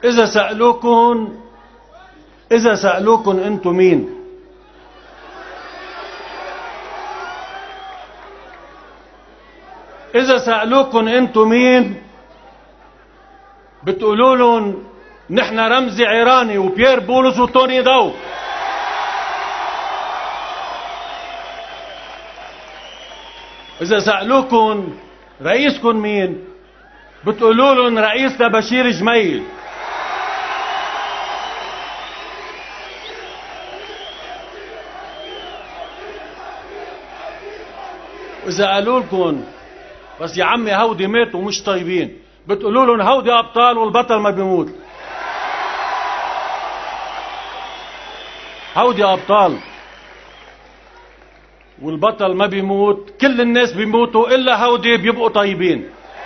إذا سألوكن أنتم مين؟ إذا سألوكن أنتم مين بتقولوا لهم نحن رمزي عيراني وبيير بولس وتوني دو. إذا سألوكن رئيسكن مين بتقولوا لهم رئيسنا بشير جميل. وإذا قالوا لكم بس يا عمي هودي ماتوا مش طيبين بتقولوا لهم هودي أبطال والبطل ما بيموت. هودي أبطال والبطل ما بيموت، كل الناس بيموتوا إلا هودي بيبقوا طيبين.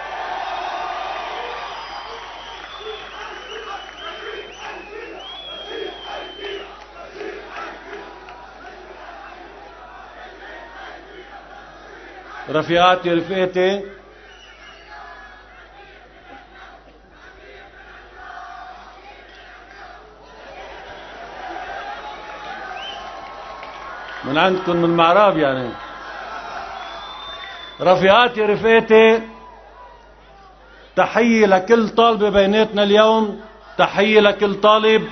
رفيقاتي رفقاتي، من عندكم من المعراب يعني. رفيقاتي رفقاتي، تحية لكل طالبة بيناتنا اليوم، تحية لكل طالب،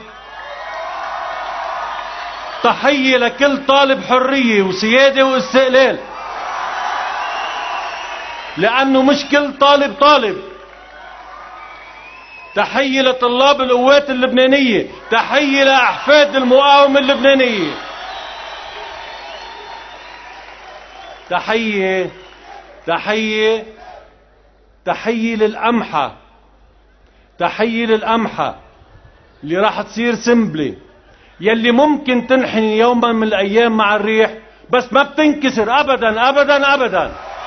تحية لكل طالب حرية وسيادة واستقلال، لأنه مش كل طالب طالب. تحية لطلاب القوات اللبنانية، تحية لأحفاد المقاومة اللبنانية، تحية تحية تحية للقمحة، تحية للقمحة اللي راح تصير سنبلة يلي ممكن تنحني يوما من الأيام مع الريح بس ما بتنكسر أبدا أبدا أبدا.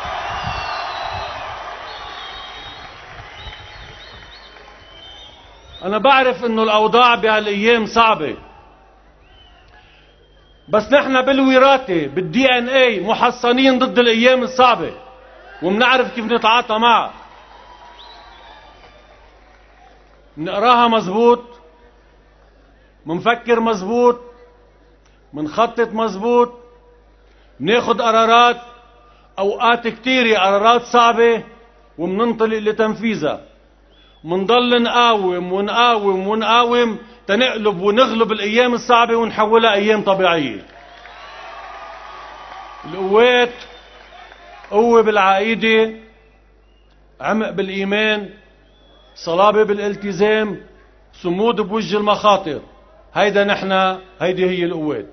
أنا بعرف إنه الأوضاع بهالأيام صعبة، بس نحن بالوراثة بالدي ان اي محصنين ضد الأيام الصعبة ومنعرف كيف نتعاطى معها. منقراها مزبوط، منفكر مزبوط، منخطط مزبوط، مناخد قرارات أوقات كتيرة قرارات صعبة ومننطلق لتنفيذها. منضل نقاوم ونقاوم ونقاوم تنقلب ونغلب الأيام الصعبة ونحولها أيام طبيعية. القوات قوة بالعقيدة، عمق بالإيمان، صلابة بالالتزام، صمود بوجه المخاطر. هيدا نحن، هيدي هي القوات.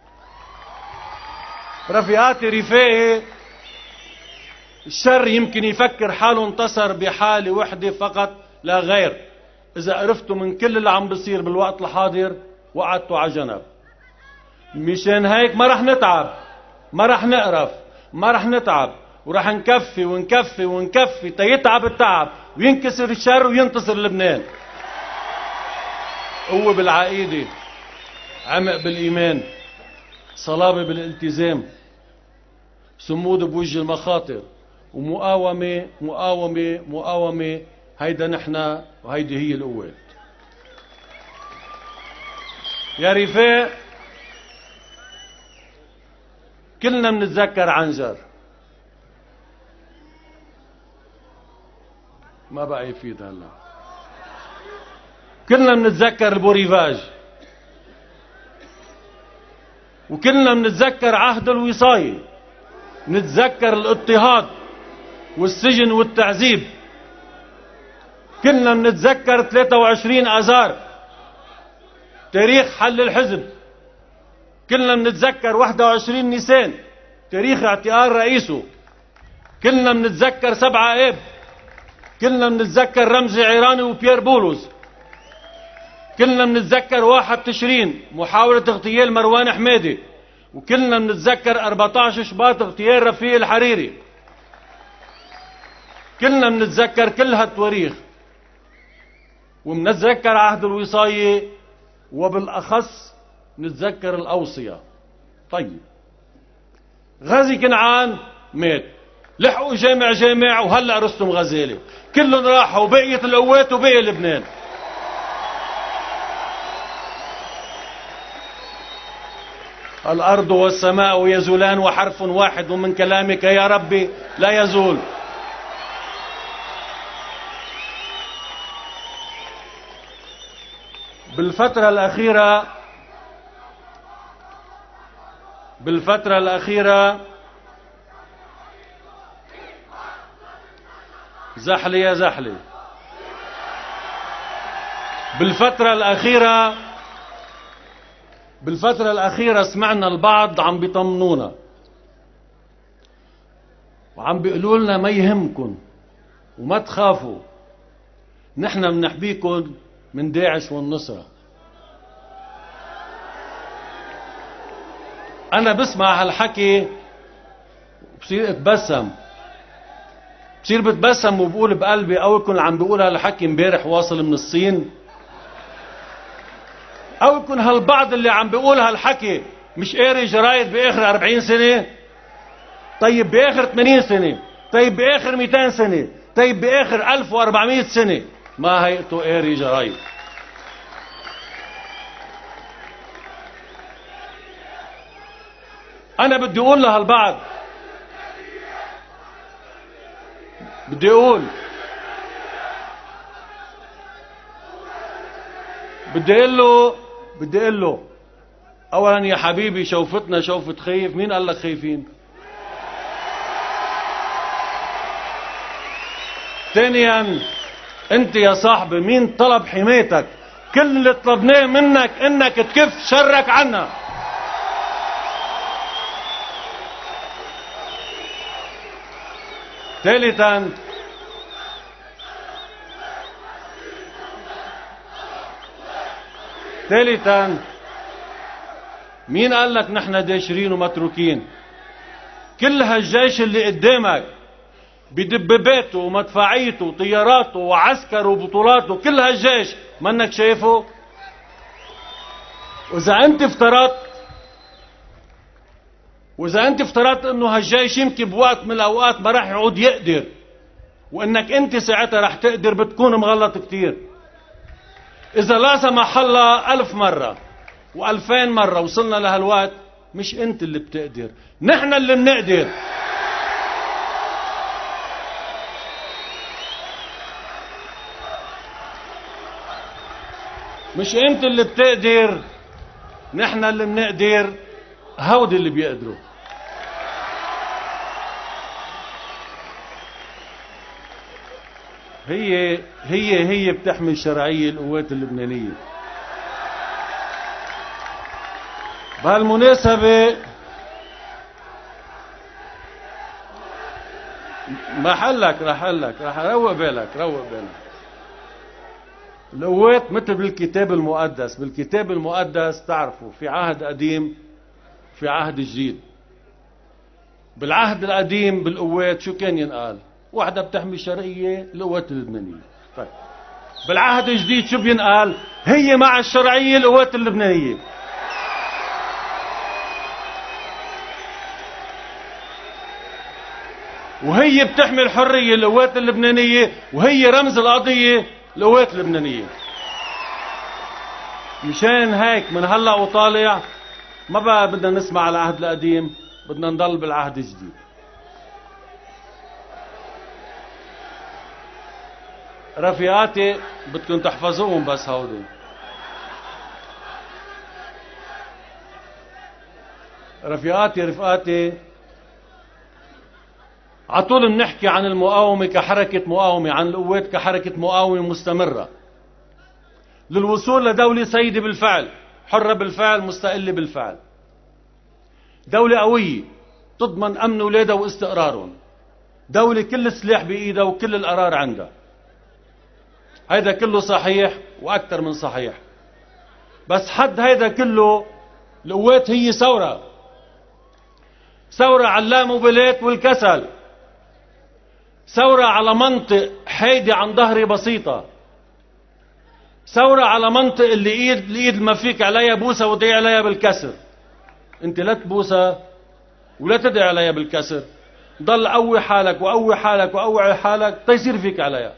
رفيقاتي رفاقي، الشر يمكن يفكر حاله انتصر بحالة وحدة فقط لا غير. إذا عرفتوا من كل اللي عم بصير بالوقت الحاضر وقعدتوا على جنب. مشان هيك ما رح نتعب، ما رح نقرف، ما رح نتعب، ورح نكفي ونكفي ونكفي تيتعب التعب وينكسر الشر وينتصر لبنان. قوة بالعقيدة، عمق بالإيمان، صلابة بالالتزام، صمود بوجه المخاطر، ومقاومة مقاومة مقاومة. هيدا نحن وهيدي هي القوات. يا رفاق، كلنا منتذكر عنجر، ما بقى يفيد هلا. كلنا منتذكر البوريفاج، وكلنا منتذكر عهد الوصاية، نتذكر الاضطهاد والسجن والتعذيب. كلنا منتذكر 23 آذار تاريخ حل الحزب. كلنا منتذكر 21 نيسان تاريخ اعتقال رئيسه. كلنا منتذكر 7 آب. كلنا منتذكر رمزي عيراني وبيير بولس. كلنا منتذكر 1 تشرين محاولة اغتيال مروان حمادي. وكلنا منتذكر 14 شباط اغتيال رفيق الحريري. كلنا منتذكر كل هالتواريخ، ومنتذكر عهد الوصاية، وبالأخص نتذكر الأوصية. طيب، غازي كنعان مات، لحقوا جامع وهلأ رستم غزالي، كلهم راحوا وبقيت القوات وبقي لبنان. الأرض والسماء يزولان وحرف واحد من كلامك يا ربي لا يزول. بالفترة الأخيرة زحلي يا زحلي. بالفترة الأخيرة سمعنا البعض عم بيطمنونا وعم بيقولوا لنا ما يهمكن وما تخافوا، نحن منحبيكن من داعش والنصرة. أنا بسمع هالحكي بصير بتبسم وبقول بقلبي أو يكون عم بقول هالحكي امبارح واصل من الصين، أو يكون هالبعض اللي عم بيقول هالحكي مش قاري جرايد بآخر 40 سنة، طيب بآخر 80 سنة، طيب بآخر 200 سنة، طيب بآخر 1400 سنة ما هيئته قاري جرايد. أنا بدي أقول لهالبعض، بدي أقول له أولا يا حبيبي شوفتنا شوفة خايف، مين قال لك خايفين؟ ثانيا أنت يا صاحبي مين طلب حمايتك؟ كل اللي طلبناه منك إنك تكف شرك عنا. ثالثا مين قال لك نحن داشرين ومتروكين؟ كل هالجيش اللي قدامك بدباباته ومدفعيته وطياراته وعسكره وبطولاته، كل هالجيش منك شايفه؟ وإذا أنت افترضت إنه هالجيش يمكن بوقت من الأوقات ما راح يعود يقدر، وإنك أنت ساعتها راح تقدر، بتكون مغلط كتير. إذا لا سمح الله 1000 مرة و2000 مرة وصلنا لهالوقت، مش أنت اللي بتقدر، نحن اللي بنقدر. مش أنت اللي بتقدر، نحن اللي بنقدر، هودي اللي بيقدروا. هي بتحمي الشرعية القوات اللبنانية. بهالمناسبة راح روق بالك. القوات مثل بالكتاب المقدس تعرفوا في عهد قديم في عهد جديد. بالعهد القديم بالقوات شو كان ينقال؟ واحدة بتحمي الشرعية القوات اللبنانية. طيب بالعهد الجديد شو بينقال؟ هي مع الشرعية القوات اللبنانية. وهي بتحمي الحرية القوات اللبنانية، وهي رمز القضية القوات اللبنانية. مشان هيك من هلا وطالع ما بقى بدنا نسمع على العهد القديم، بدنا نضل بالعهد الجديد. رفيقاتي بدكم تحفظوهم بس هودي. رفقاتي عطول بنحكي عن المقاومة كحركة مقاومة، عن القوات كحركة مقاومة مستمرة للوصول لدولة سيدة بالفعل، حرة بالفعل، مستقلة بالفعل، دولة قوية تضمن أمن أولادها واستقرارهم، دولة كل السلاح بإيدها وكل القرار عندها. هيدا كله صحيح وأكثر من صحيح، بس حد هيدا كله القوات هي ثورة على اللامبالاة والكسل، ثورة على منطق حيدي عن ظهري بسيطة، ثورة على منطق اللي ايد ما فيك عليها بوسة ودعي عليها بالكسر. انت لا تبوسها ولا تدعي عليها بالكسر، ضل قوي حالك وقوي حالك وقوي حالك تيصير فيك عليها.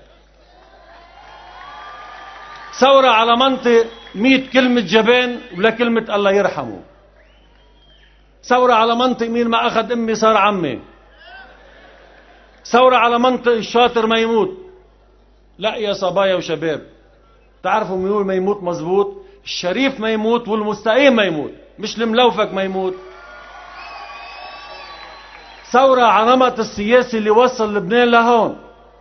ثورة على منطق 100 كلمة جبان ولا كلمة الله يرحمه. ثورة على منطق مين ما أخذ أمي صار عمي. ثورة على منطق الشاطر ما يموت. لا يا صبايا وشباب، تعرفوا مين ما يموت مزبوط؟ الشريف ما يموت والمستقيم ما يموت، مش الملوفك ما يموت. ثورة على نمط السياسي اللي وصل لبنان لهون.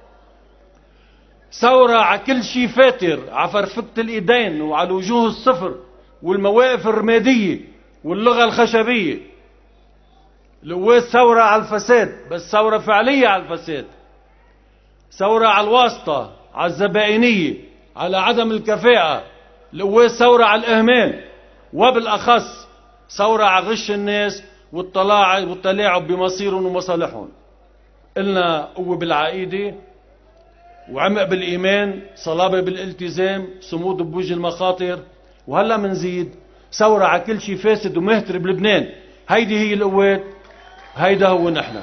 ثورة على كل شيء فاتر، على فرفكة الإيدين وعلى الوجوه الصفر والمواقف الرمادية واللغة الخشبية. القوات ثورة على الفساد، بس ثورة فعلية على الفساد. ثورة على الواسطة، على الزبائنية، على عدم الكفاءة. القوات ثورة على الإهمال، وبالأخص ثورة على غش الناس والتلاعب بمصيرهم ومصالحهم. قلنا قوة بالعقيدة، وعمق بالإيمان، صلابة بالالتزام، صمود بوجه المخاطر، وهلا منزيد ثورة على كل شيء فاسد ومهتر بلبنان. هيدي هي القوات، هيدا هو نحن.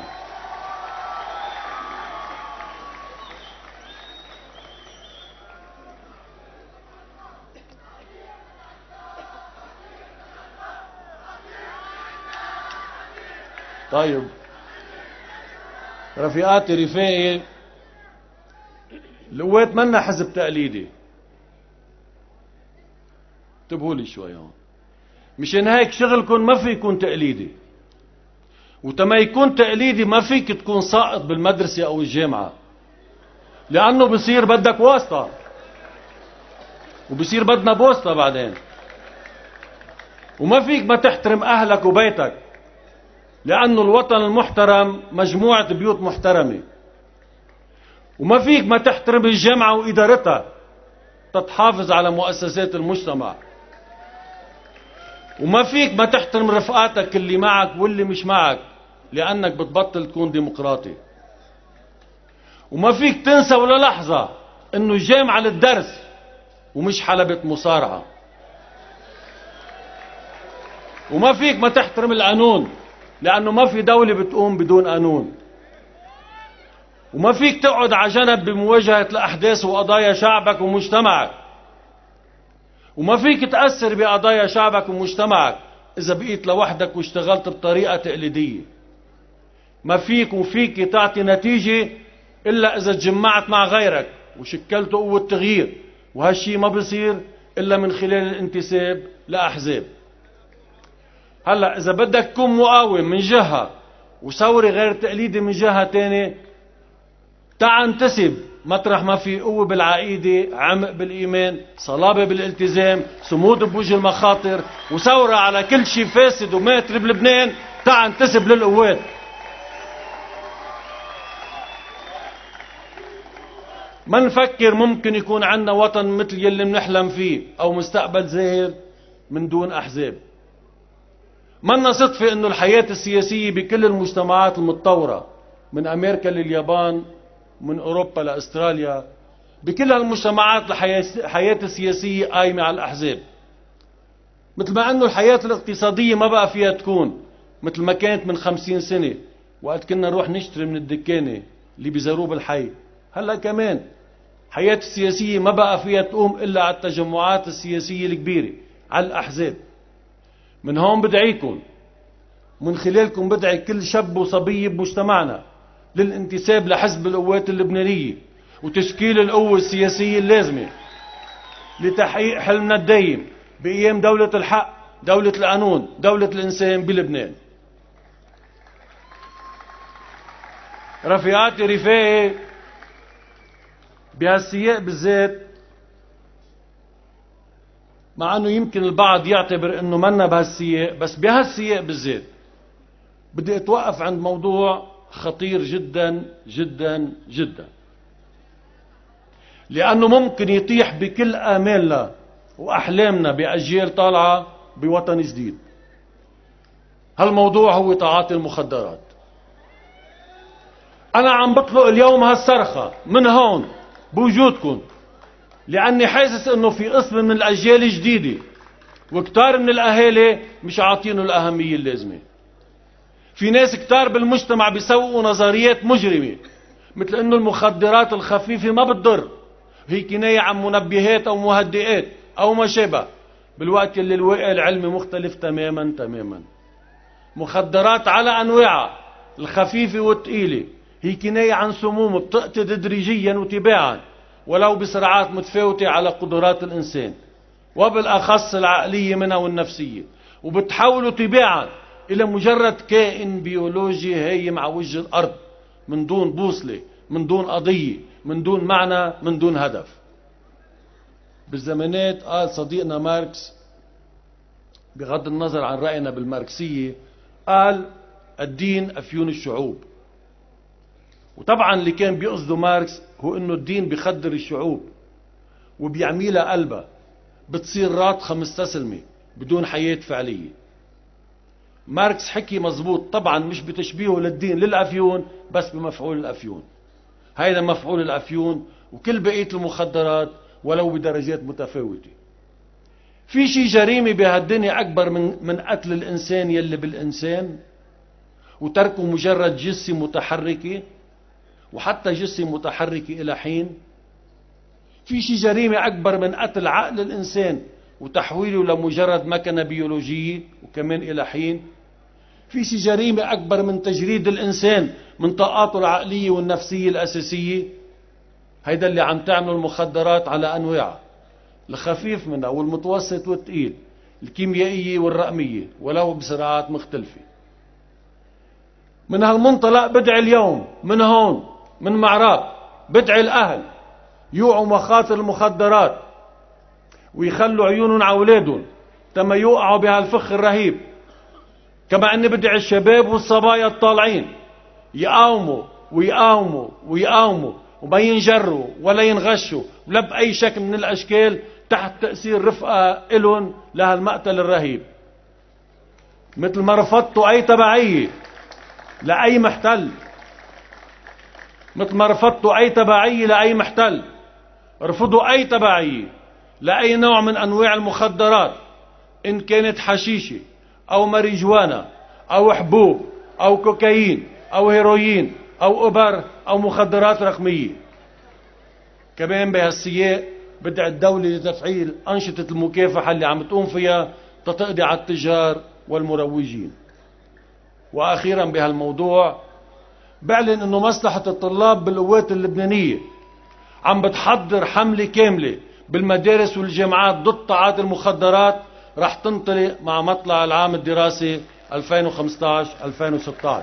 طيب رفيقاتي رفاقي، القوات منا حزب تقليدي. انتبهوا لي شوي هون. مشان هيك شغلكم ما في يكون تقليدي، وتما يكون تقليدي ما فيك تكون ساقط بالمدرسة او الجامعة، لانه بصير بدك واسطة وبصير بدنا بوسطة بعدين. وما فيك ما تحترم اهلك وبيتك، لانه الوطن المحترم مجموعة بيوت محترمة. وما فيك ما تحترم الجامعة وادارتها تتحافظ على مؤسسات المجتمع. وما فيك ما تحترم رفقاتك اللي معك واللي مش معك، لأنك بتبطل تكون ديمقراطي. وما فيك تنسى ولا لحظة انه الجامعة للدرس ومش حلبة مصارعة. وما فيك ما تحترم القانون، لأنه ما في دولة بتقوم بدون قانون. وما فيك تقعد على جنب بمواجهة الأحداث وقضايا شعبك ومجتمعك. وما فيك تأثر بقضايا شعبك ومجتمعك إذا بقيت لوحدك واشتغلت بطريقة تقليدية. ما فيك وفيك تعطي نتيجة إلا إذا تجمعت مع غيرك وشكلت قوة تغيير، وهالشي ما بصير إلا من خلال الانتساب لأحزاب. هلأ إذا بدك تكون مقاوم من جهة وثوري غير تقليدي من جهة تانية، تعا انتسب مطرح ما في قوة بالعقيدة، عمق بالإيمان، صلابة بالالتزام، صمود بوجه المخاطر، وثورة على كل شيء فاسد وماتر بلبنان. تعا انتسب للقوات. ما نفكر ممكن يكون عنا وطن مثل يلي منحلم فيه أو مستقبل زاهر من دون أحزاب. منا صدفة انه الحياة السياسية بكل المجتمعات المتطورة من امريكا لليابان، من اوروبا لاستراليا، بكل هالمجتمعات الحياة السياسية قايمة على الاحزاب. مثل ما انه الحياة الاقتصادية ما بقى فيها تكون مثل ما كانت من 50 سنة وقت كنا نروح نشتري من الدكانة اللي بزروب الحي. هلا كمان الحياة السياسية ما بقى فيها تقوم الا على التجمعات السياسية الكبيرة، على الاحزاب. من هون بدعيكم، من خلالكم بدعي كل شاب وصبية بمجتمعنا للانتساب لحزب القوات اللبنانية وتشكيل القوة السياسية اللازمة لتحقيق حلمنا الدايم بقيام دولة الحق، دولة القانون، دولة الإنسان بلبنان. رفيقاتي رفاقي، بهالسياق بالذات، مع انه يمكن البعض يعتبر انه منا بهالسياق، بس بهالسياق بالذات بدي اتوقف عند موضوع خطير جدا جدا جدا، لانه ممكن يطيح بكل امالنا واحلامنا باجيال طالعه بوطن جديد. هالموضوع هو تعاطي المخدرات. انا عم بطلق اليوم هالصرخه من هون بوجودكم، لأني حاسس إنه في قسم من الأجيال الجديدة وكتار من الأهالي مش عاطينه الأهمية اللازمة. في ناس كتار بالمجتمع بيسوقوا نظريات مجرمة مثل إنه المخدرات الخفيفة ما بتضر، هي كناية عن منبهات أو مهدئات أو ما شابه، بالوقت اللي الواقع العلمي مختلف تماما تماما. مخدرات على أنواعها الخفيفة والثقيلة، هي كناية عن سموم بتقضي تدريجيا وتباعا ولو بسرعات متفاوتة على قدرات الإنسان وبالأخص العقلية منها والنفسية، وبتحوله تباعا إلى مجرد كائن بيولوجي هايم على وجه الأرض من دون بوصلة، من دون قضية، من دون معنى، من دون هدف. بالزمانات قال صديقنا ماركس بغض النظر عن رأينا بالماركسية، قال الدين أفيون الشعوب. وطبعا اللي كان بيقصده ماركس هو انه الدين بيخدر الشعوب وبيعميلها قلبها، بتصير راضخة مستسلمة بدون حياة فعلية. ماركس حكي مزبوط طبعا، مش بتشبيهه للدين للأفيون بس بمفعول الأفيون. هيدا مفعول الأفيون وكل بقية المخدرات ولو بدرجات متفاوتة. في شي جريمة بهالدنيا أكبر من قتل الإنسان يلي بالإنسان وتركه مجرد جثة متحركة، وحتى جثة متحركة إلى حين؟ في شي جريمة أكبر من قتل عقل الإنسان وتحويله لمجرد مكنة بيولوجية وكمان إلى حين؟ في شي جريمة أكبر من تجريد الإنسان من طاقاته العقلية والنفسية الأساسية؟ هيدا اللي عم تعمله المخدرات على أنواعها، الخفيف منها والمتوسط والثقيل، الكيميائية والرقمية ولو بسرعات مختلفة. من هالمنطلق بدعي اليوم من هون من معراق، بدعي الأهل يوعوا مخاطر المخدرات ويخلوا عيونهم على أولادهم تما يوقعوا بهالفخ الرهيب. كما أني بدعي الشباب والصبايا الطالعين يقاوموا ويقاوموا ويقاوموا وما ينجروا ولا ينغشوا ولا بأي شكل من الأشكال تحت تأثير رفقة إلهم لهالمقتل الرهيب. مثل ما رفضتوا أي تبعية لأي محتل، مثل ما رفضتوا أي تبعية لأي محتل، رفضوا أي تبعية لأي نوع من أنواع المخدرات، إن كانت حشيشة أو ماريجوانا أو حبوب أو كوكايين أو هيروين أو أوبر أو مخدرات رقمية. كمان بهالسياق بدعي الدولة لتفعيل أنشطة المكافحة اللي عم تقوم فيها تقضي على التجار والمروجين. وأخيرا بهالموضوع بعلن أنه مصلحة الطلاب بالقوات اللبنانية عم بتحضر حملة كاملة بالمدارس والجامعات ضد تعاطي المخدرات، رح تنطلق مع مطلع العام الدراسي 2015-2016.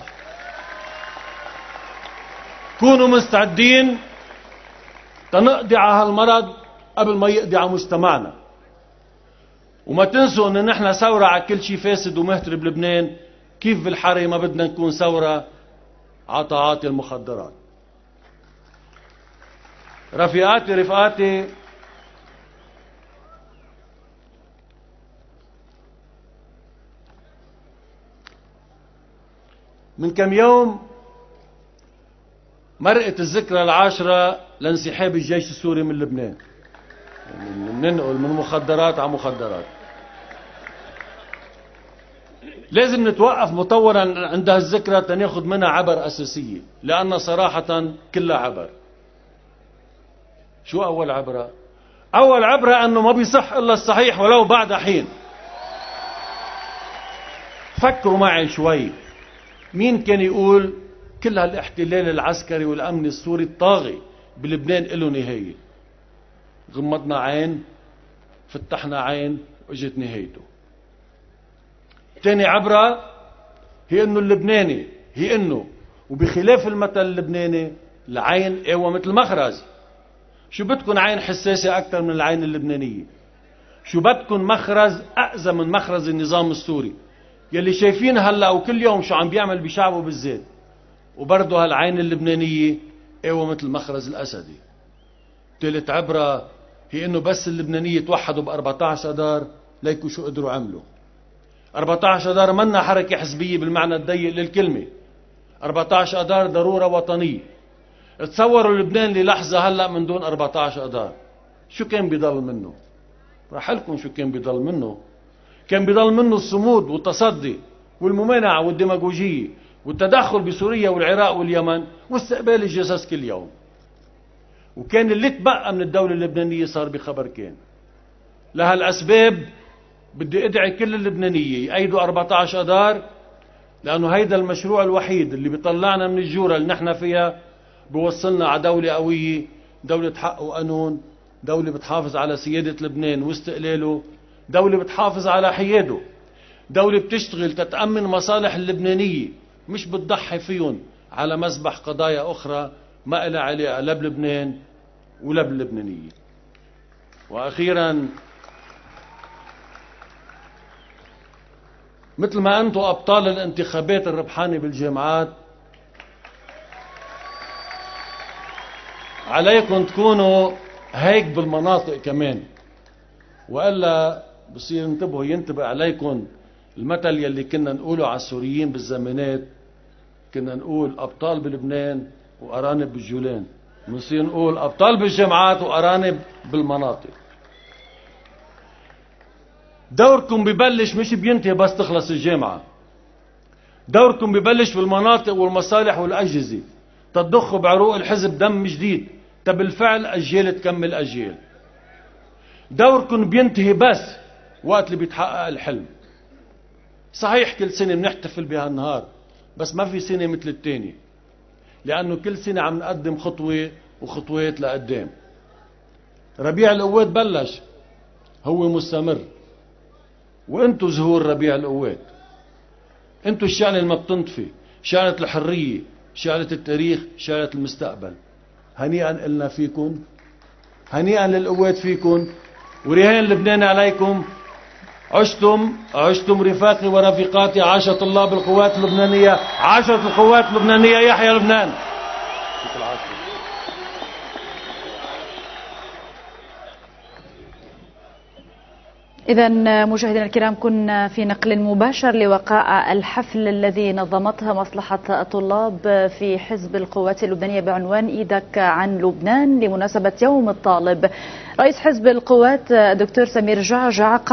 كونوا مستعدين تنقضي على هالمرض قبل ما يقضي على مجتمعنا. وما تنسوا ان نحن ثورة على كل شيء فاسد ومهتر بلبنان، كيف بالحري ما بدنا نكون ثورة على تعاطي المخدرات. رفقاتي من كم يوم مرقت الذكرى العاشرة لانسحاب الجيش السوري من لبنان، ننقل من مخدرات على مخدرات. لازم نتوقف مطورا عند هالذكرى تناخذ منها عبر أساسية، لأن صراحة كلها عبر. شو أول عبرة؟ أول عبرة أنه ما بيصح إلا الصحيح ولو بعد حين. فكروا معي شوي، مين كان يقول كل هالاحتلال العسكري والأمن السوري الطاغي بلبنان له نهاية؟ غمضنا عين، فتحنا عين، واجت نهايته. تاني عبرة هي انه اللبناني هي انه، وبخلاف المثل اللبناني، العين قوة مثل مخرز. شو بدكن عين حساسة اكثر من العين اللبنانية؟ شو بدكن مخرز اأذى من مخرز النظام السوري يلي شايفين هلا وكل يوم شو عم بيعمل بشعبه بالذات؟ وبرضه هالعين اللبنانية قوة مثل مخرز الاسدي. ثالث عبرة هي انه بس اللبنانية توحدوا ب 14 اذار ليكوا شو قدروا عملوا. 14 اذار منا حركة حزبية بالمعنى الضيق للكلمة، 14 اذار ضرورة وطنية. تصوروا لبنان للحظة هلا من دون 14 اذار شو كان بيضل منه؟ راح لكم شو كان بيضل منه. كان بيضل منه الصمود والتصدي والممانعة والديماغوجية والتدخل بسوريا والعراق واليمن واستقبال الجثث كل يوم. وكان اللي تبقى من الدولة اللبنانية صار بخبر كان. لهالأسباب بدي ادعي كل اللبنانية يأيدوا 14 اذار لأنه هيدا المشروع الوحيد اللي بيطلعنا من الجورة اللي نحن فيها، بيوصلنا على دولة قوية، دولة حق وقانون، دولة بتحافظ على سيادة لبنان واستقلاله، دولة بتحافظ على حياده، دولة بتشتغل تتأمن مصالح اللبنانية، مش بتضحي فيهم على مذبح قضايا أخرى ما إلها علاقة لا بلبنان ولا باللبنانية. وأخيرا، مثل ما أنتم أبطال الانتخابات الربحانة بالجامعات، عليكم تكونوا هيك بالمناطق كمان، وإلا بصير ينتبه عليكم المثل يلي كنا نقوله على السوريين بالزمانات، كنا نقول أبطال بلبنان وأرانب بالجولان، بنصير نقول أبطال بالجامعات وأرانب بالمناطق. دوركم ببلش مش بينتهي بس تخلص الجامعة، دوركم ببلش بالمناطق والمصالح والأجهزة، تضخوا بعروق الحزب دم جديد، بالفعل أجيال تكمل أجيال. دوركم بينتهي بس وقت اللي بيتحقق الحلم. صحيح كل سنة بنحتفل بهالنهار، بس ما في سنة مثل التاني، لأنه كل سنة عم نقدم خطوة وخطوات لقدام. ربيع القوات بلش، هو مستمر، وانتو زهور ربيع القوات، انتو الشعلة اللي ما بتنطفي، شعلة الحرية، شعلة التاريخ، شعلة المستقبل. هنيئا لنا فيكم، هنيئا للقوات فيكم، ورهان لبنان عليكم. عشتم رفاقي ورفيقاتي، عاش طلاب القوات اللبنانية، عاشت القوات اللبنانية، يحيى لبنان. إذا مشاهدينا الكرام، كنا في نقل مباشر لوقائع الحفل الذي نظمتها مصلحة الطلاب في حزب القوات اللبنانية بعنوان إيدك عن لبنان لمناسبة يوم الطالب. رئيس حزب القوات دكتور سمير جعجع